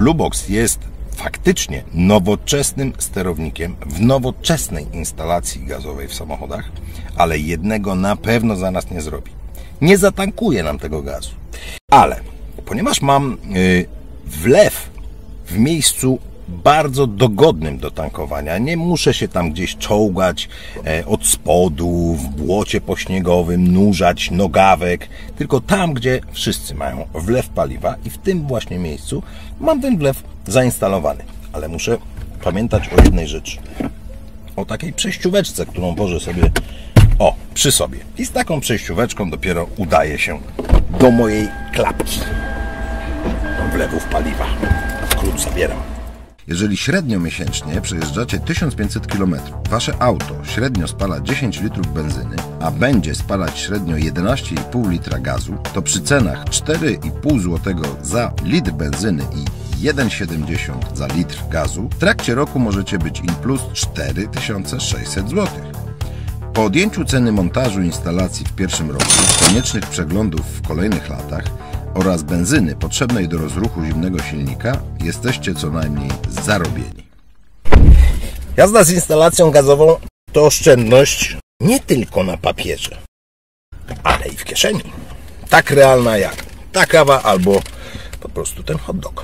Bluebox jest faktycznie nowoczesnym sterownikiem w nowoczesnej instalacji gazowej w samochodach, ale jednego na pewno za nas nie zrobi. Nie zatankuje nam tego gazu. Ale ponieważ mam wlew w miejscu bardzo dogodnym do tankowania, nie muszę się tam gdzieś czołgać od spodu, w błocie pośniegowym, nurzać nogawek, tylko tam, gdzie wszyscy mają wlew paliwa i w tym właśnie miejscu mam ten wlew zainstalowany. Ale muszę pamiętać o jednej rzeczy. O takiej przejścióweczce, którą wożę sobie przy sobie. I z taką przejścióweczką dopiero udaje się do mojej klapki wlewów paliwa. Klucz zabieram. Jeżeli średnio miesięcznie przejeżdżacie 1500 km, wasze auto średnio spala 10 litrów benzyny, a będzie spalać średnio 11,5 litra gazu, to przy cenach 4,5 zł za litr benzyny i 1,70 za litr gazu, w trakcie roku możecie być in plus 4600 zł. Po odjęciu ceny montażu instalacji w pierwszym roku, koniecznych przeglądów w kolejnych latach oraz benzyny potrzebnej do rozruchu zimnego silnika, jesteście co najmniej zarobieni. Jazda z instalacją gazową to oszczędność nie tylko na papierze, ale i w kieszeni. Tak realna jak ta kawa albo po prostu ten hot dog.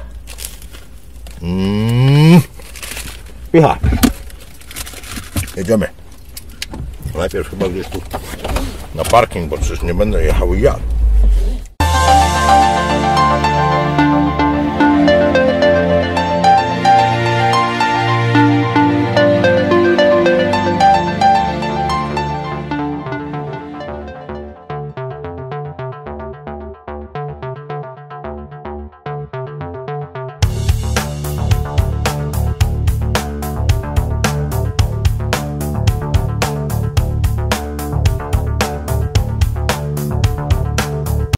Jedziemy. Najpierw chyba gdzieś tu na parking, bo przecież nie będę jechał i jadł.